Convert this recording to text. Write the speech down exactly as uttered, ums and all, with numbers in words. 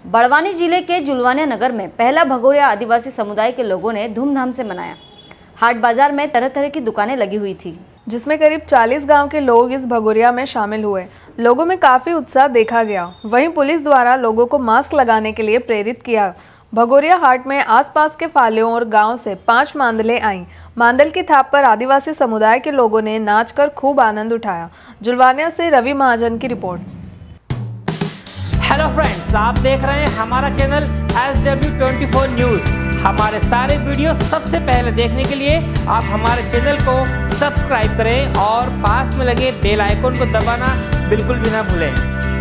बड़वानी जिले के जुलवानिया नगर में पहला भगोरिया आदिवासी समुदाय के लोगों ने धूमधाम से मनाया। हाट बाजार में तरह तरह की दुकानें लगी हुई थी, जिसमें करीब चालीस गांव के लोग इस भगोरिया में शामिल हुए। लोगों में काफी उत्साह देखा गया। वहीं पुलिस द्वारा लोगों को मास्क लगाने के लिए प्रेरित किया। भगोरिया हाट में आसपास के फालियों और गांव से पांच मांदलें आईं। मांदल की थाप पर आदिवासी समुदाय के लोगों ने नाचकर खूब आनंद उठाया। जुलवानिया से रवि महाजन की रिपोर्ट। हेलो फ्रेंड्स, आप देख रहे हैं हमारा channel S W twenty four news. हमारे सारे वीडियो सबसे पहले देखने के लिए आप हमारे चैनल को सब्सक्राइब करें और पास में लगे बेल आइकन को दबाना बिल्कुल भी ना भूलें।